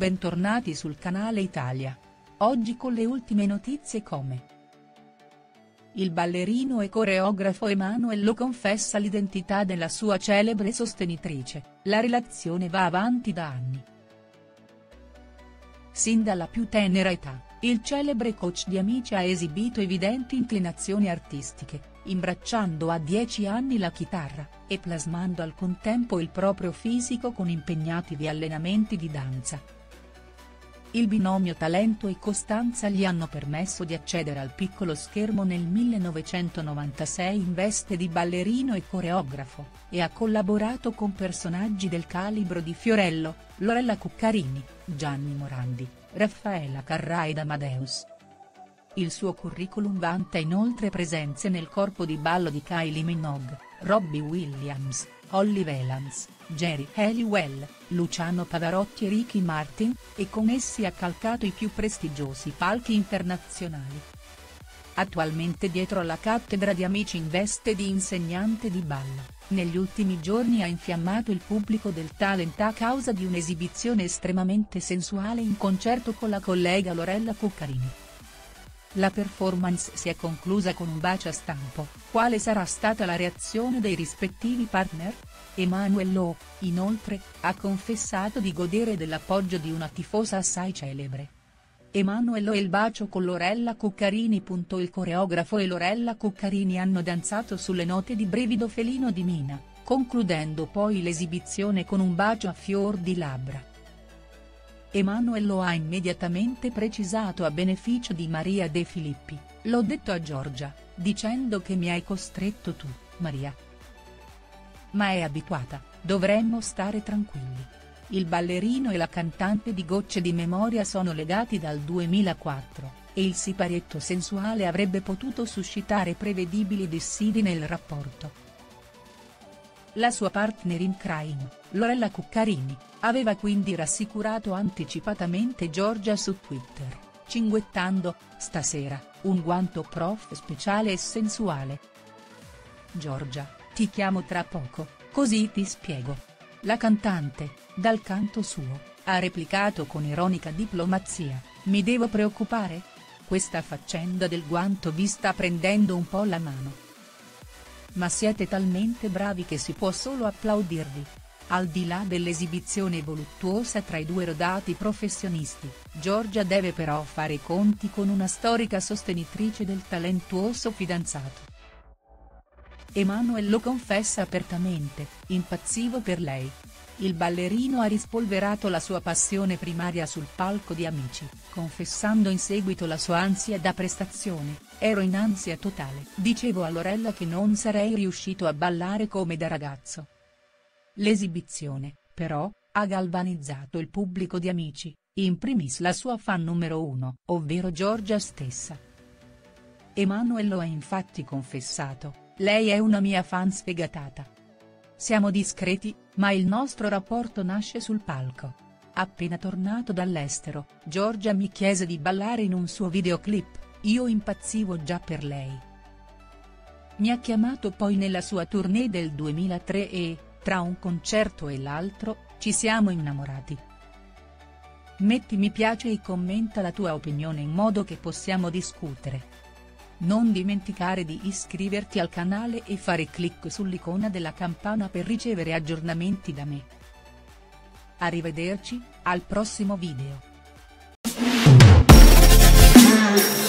bentornati sul canale Italia. Oggi con le ultime notizie come il ballerino e coreografo Emanuel confessa l'identità della sua celebre sostenitrice, la relazione va avanti da anni. Sin dalla più tenera età, il celebre coach di Amici ha esibito evidenti inclinazioni artistiche, imbracciando a 10 anni la chitarra, e plasmando al contempo il proprio fisico con impegnativi allenamenti di danza. Il binomio talento e costanza gli hanno permesso di accedere al piccolo schermo nel 1996 in veste di ballerino e coreografo, e ha collaborato con personaggi del calibro di Fiorello, Lorella Cuccarini, Gianni Morandi, Raffaella Carrà ed Amadeus. Il suo curriculum vanta inoltre presenze nel corpo di ballo di Kylie Minogue, Robbie Williams, Holly Valance, Geri Halliwell, Luciano Pavarotti e Ricky Martin, e con essi ha calcato i più prestigiosi palchi internazionali. Attualmente dietro alla cattedra di Amici in veste di insegnante di ballo, negli ultimi giorni ha infiammato il pubblico del talent a causa di un'esibizione estremamente sensuale in concerto con la collega Lorella Cuccarini. La performance si è conclusa con un bacio a stampo. Quale sarà stata la reazione dei rispettivi partner? Emanuel Lo, inoltre, ha confessato di godere dell'appoggio di una tifosa assai celebre. Emanuel Lo e il bacio con Lorella Cuccarini. Il coreografo e Lorella Cuccarini hanno danzato sulle note di Brivido felino di Mina, concludendo poi l'esibizione con un bacio a fior di labbra. Emanuel Lo ha immediatamente precisato a beneficio di Maria De Filippi: "L'ho detto a Giorgia, dicendo che mi hai costretto tu, Maria. Ma è abituata, dovremmo stare tranquilli". Il ballerino e la cantante di Gocce di Memoria sono legati dal 2004, e il siparietto sensuale avrebbe potuto suscitare prevedibili dissidi nel rapporto. La sua partner in crime, Lorella Cuccarini, aveva quindi rassicurato anticipatamente Giorgia su Twitter, cinguettando: "Stasera, un guanto prof speciale e sensuale. Giorgia, ti chiamo tra poco, così ti spiego". La cantante, dal canto suo, ha replicato con ironica diplomazia: "Mi devo preoccupare? Questa faccenda del guanto vi sta prendendo un po' la mano. Ma siete talmente bravi che si può solo applaudirvi". Al di là dell'esibizione voluttuosa tra i due rodati professionisti, Giorgia deve però fare i conti con una storica sostenitrice del talentuoso fidanzato. Emanuel Lo confessa apertamente: "Impazzivo per lei". Il ballerino ha rispolverato la sua passione primaria sul palco di Amici, confessando in seguito la sua ansia da prestazione: "Ero in ansia totale. Dicevo a Lorella che non sarei riuscito a ballare come da ragazzo". L'esibizione, però, ha galvanizzato il pubblico di Amici, in primis la sua fan numero 1, ovvero Giorgia stessa. Emanuel Lo ha infatti confessato: "Lei è una mia fan sfegatata. Siamo discreti, ma il nostro rapporto nasce sul palco. Appena tornato dall'estero, Giorgia mi chiese di ballare in un suo videoclip, io impazzivo già per lei. Mi ha chiamato poi nella sua tournée del 2003 e, tra un concerto e l'altro, ci siamo innamorati. Metti mi piace e commenta la tua opinione in modo che possiamo discutere. Non dimenticare di iscriverti al canale e fare clic sull'icona della campana per ricevere aggiornamenti da me. Arrivederci, al prossimo video".